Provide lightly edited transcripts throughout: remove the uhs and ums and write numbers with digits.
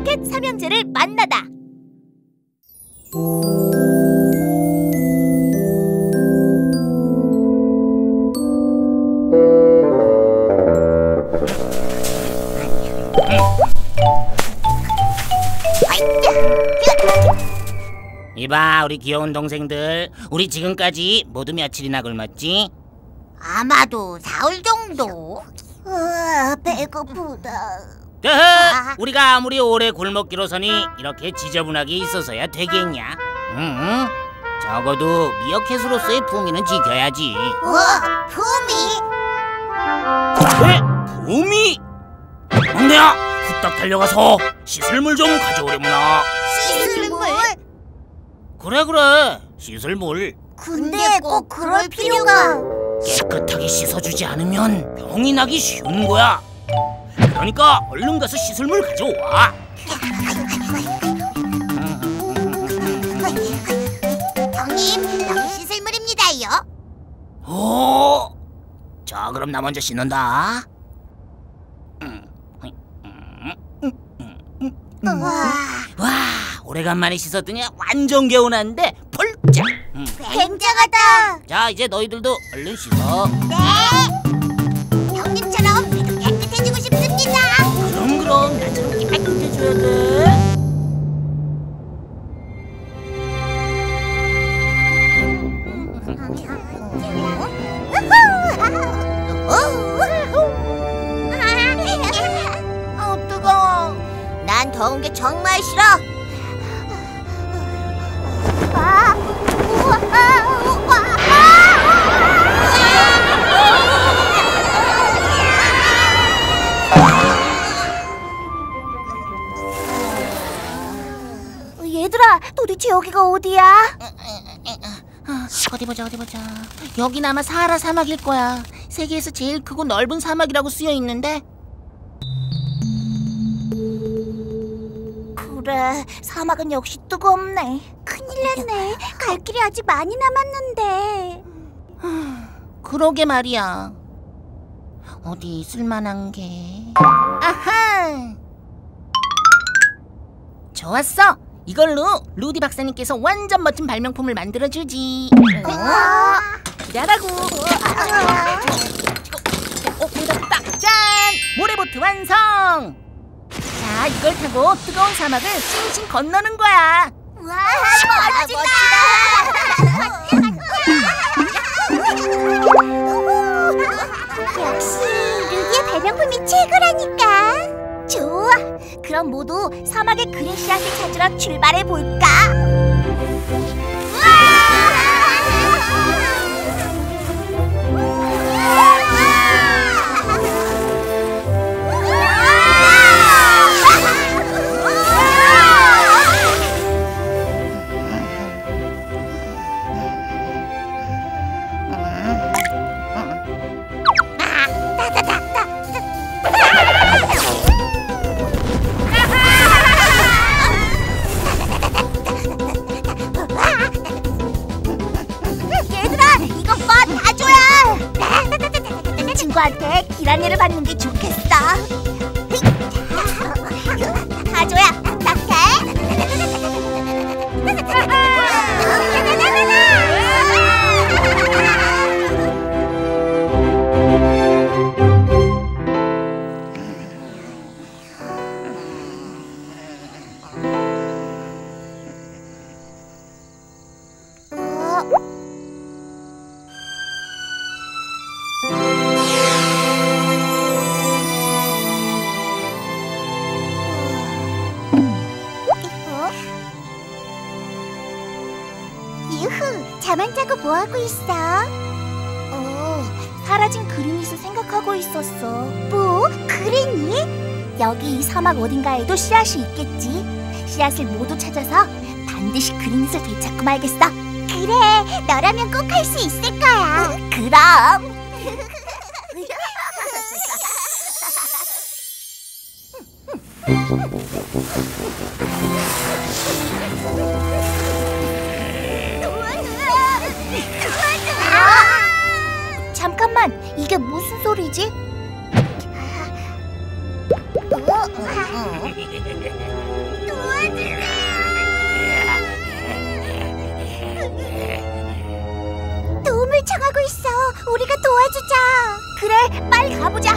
로켓 삼형제를 만나다. 이봐, 우리 귀여운 동생들, 우리 지금까지 모두 며칠이나 굶었지? 아마도 사흘 정도. 배고프다. 우리가 아무리 오래 굶었기로서니 이렇게 지저분하게 있어서야 되겠냐? 적어도 미어캣으로서의 품위는 지켜야지. 품위? 왜? 품위? 막내야, 후딱 달려가서 씻을 물 좀 가져오려무나. 씻을 물? 그래, 씻을 물. 근데 꼭 그럴 필요가. 깨끗하게 씻어주지 않으면 병이 나기 쉬운 거야. 그러니까 얼른 가서 씻을 물 가져와. 형님, 여기 씻을 물입니다요. 오, 자, 그럼 나 먼저 씻는다. 와, 오래간만에 씻었더니 완전 개운한데 펄쩍. 굉장하다. 자, 이제 너희들도 얼른 씻어. 네. 형님처럼 우리도 깨끗해지고 싶습니다. 그럼 나처럼 깨끗해져야 돼. 뜨거워. 난 더운 게 정말 싫어. 얘들아, 도대체 여기가 어디야? 어디 보자. 여긴 아마 사하라 사막일 거야. 세계에서 제일 크고 넓은 사막이라고 쓰여 있는데. 그래, 사막은 역시 뜨겁네. 큰일 났네. 갈 길이 아직 많이 남았는데. 그러게 말이야. 어디 있을만한 게. 아하! 좋았어. 이걸로 루디 박사님께서 완전 멋진 발명품을 만들어주지. 기다라고. 짠! 모래보트 완성! 자, 이걸 타고 뜨거운 사막을 싱싱 건너는 거야. 와, 멋지다! 역시 루디의 발명품이 최고라니까. 좋아, 그럼 모두 사막의 그레시아를 찾으러 출발해볼까? 친구한테 길 안내를 받는 게 좋겠어. 가줘야 딱딱해. 유후, 잠 안 자고 뭐 하고 있어? 사라진 그린잇을 생각하고 있었어. 뭐? 그린잇? 여기 이 사막 어딘가에도 씨앗이 있겠지. 씨앗을 모두 찾아서 반드시 그린잇을 되찾고 말겠어. 그래, 너라면 꼭 할 수 있을 거야. 그럼. 잠깐만, 이게 무슨 소리지? 도움을 청하고 있어. 우리가 도와주자. 그래, 빨리 가보자.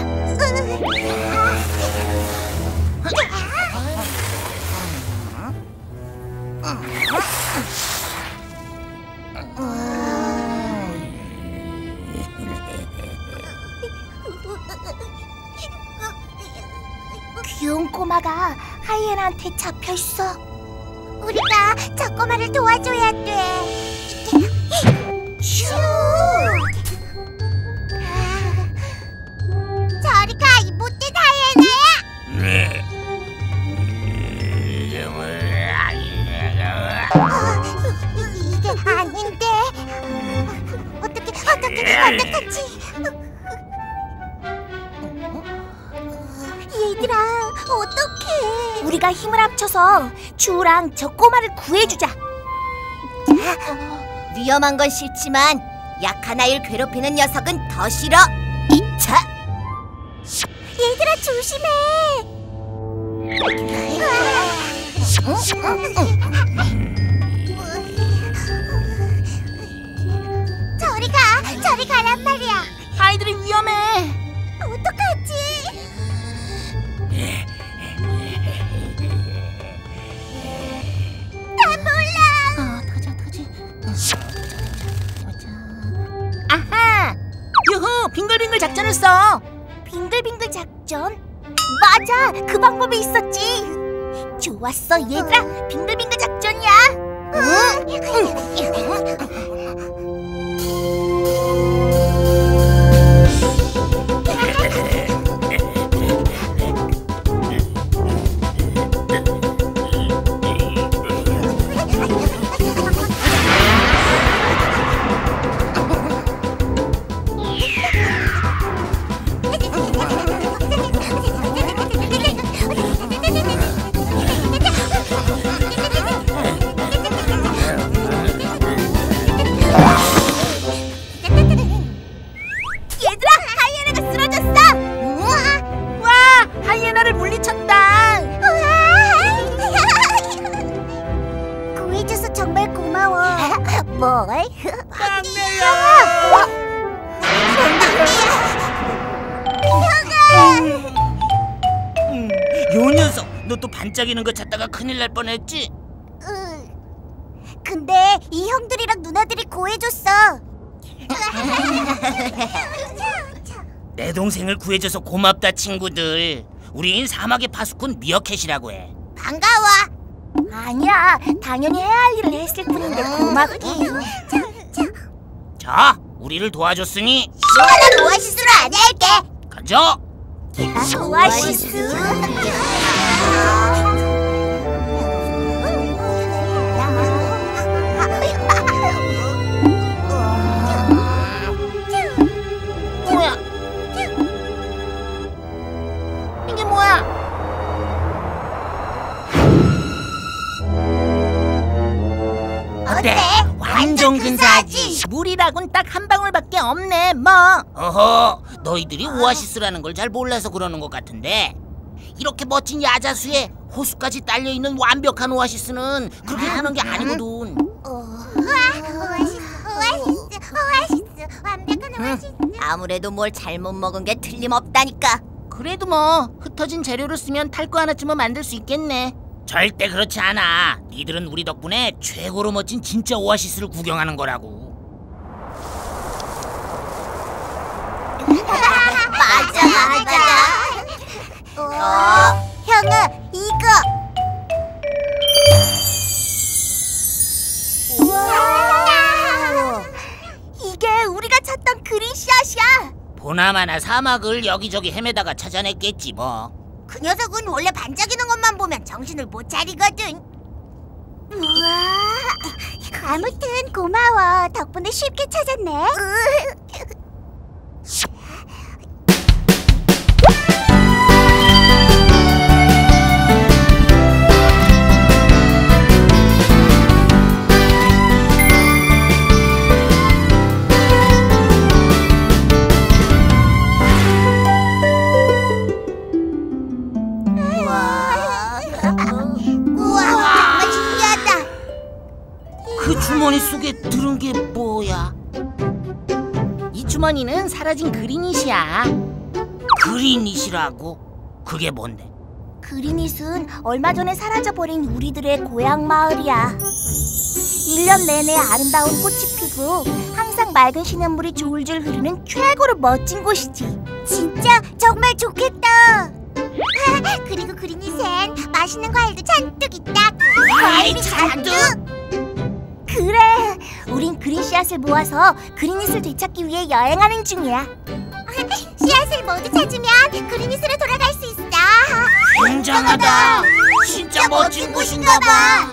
귀여운 꼬마가 하이에나한테 잡혀있어. 우리가 저 꼬마를 도와줘야 돼. 슈! 저리 가, 이 못된 하이에나야! 이게 아닌데. 어떡하지? 얘들아, 어떡해. 우리가 힘을 합쳐서 슈랑 저 꼬마를 구해주자. 위험한 건 싫지만 약한 아이를 괴롭히는 녀석은 더 싫어. 이차. 얘들아, 조심해. 저리 가란 말이야. 아이들이 위험해. 어떡하지? 난 몰라. 어떡하지? 아하! 유후! 빙글빙글 작전을 써! 빙글빙글 작전? 맞아, 그 방법이 있었지. 좋았어, 얘들아. 빙글빙글 작전이야. 얘들아, 하이에나가 쓰러졌어. 와! 하이에나를 물리쳤다! 구해줘서 정말 고마워. 뭘? 요 녀석, 너 또 반짝이는 거 찾다가 큰일 날 뻔했지? 근데 이 형들이랑 누나들이 구해줬어. 내 동생을 구해줘서 고맙다, 친구들. 우린 사막의 파수꾼 미어캣이라고 해. 반가워. 아니야, 당연히 해야 할 일을 했을 뿐인데 고맙긴. 자, 우리를 도와줬으니 시원한 오아시스로 안내할게. 가자. 오아시스. 뭐야? 이게 뭐야? 어때? 완전 근사하지? 물이라곤 딱 한 방울밖에 없네, 뭐. 어허, 너희들이 오아시스라는 걸 잘 몰라서 그러는 것 같은데, 이렇게 멋진 야자수에 호수까지 딸려있는 완벽한 오아시스는 그렇게 하는 게 아니거든. 오아시스, 완벽한 오아시스. 아무래도 뭘 잘못 먹은 게 틀림없다니까. 그래도 뭐 흩어진 재료를 쓰면 탈 거 하나쯤은 만들 수 있겠네. 절대 그렇지 않아. 니들은 우리 덕분에 최고로 멋진 진짜 오아시스를 구경하는 거라고. 맞아. 형아, 이거. 우와. 이게 우리가 찾던 그린 씨앗이야. 보나마나 사막을 여기저기 헤매다가 찾아냈겠지 뭐. 그 녀석은 원래 반짝이는 것만 보면 정신을 못 차리거든. 우와. 아무튼 고마워. 덕분에 쉽게 찾았네. 주머니 속에 들은 게 뭐야? 이 주머니는 사라진 그린잇이야. 그린잇이라고? 그게 뭔데? 그린잇은 얼마 전에 사라져버린 우리들의 고향 마을이야. 1년 내내 아름다운 꽃이 피고 항상 맑은 시냇물이 졸졸 흐르는 최고로 멋진 곳이지. 진짜 정말 좋겠다. 그리고 그린잇엔 맛있는 과일도 잔뜩 있다. 과일이 잔뜩? 그래, 우린 그린 씨앗을 모아서 그린잇을 되찾기 위해 여행하는 중이야. 씨앗을 모두 찾으면 그린잇으로 돌아갈 수 있어. 굉장하다. 진짜 멋진 곳인가 봐.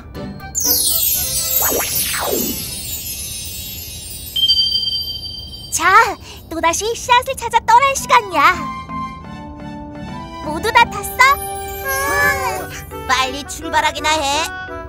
자, 또다시 씨앗을 찾아 떠날 시간이야. 모두 다 탔어? 빨리 출발하기나 해.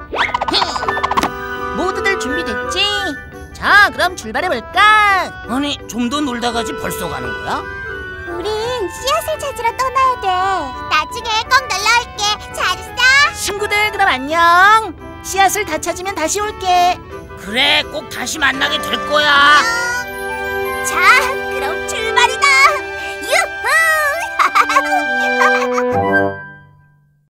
모두들 준비됐지? 자, 그럼 출발해볼까? 아니, 좀 더 놀다 가지 벌써 가는 거야? 우린 씨앗을 찾으러 떠나야 돼. 나중에 꼭 놀러 올게. 잘 있어? 친구들, 그럼 안녕. 씨앗을 다 찾으면 다시 올게. 그래, 꼭 다시 만나게 될 거야. 자,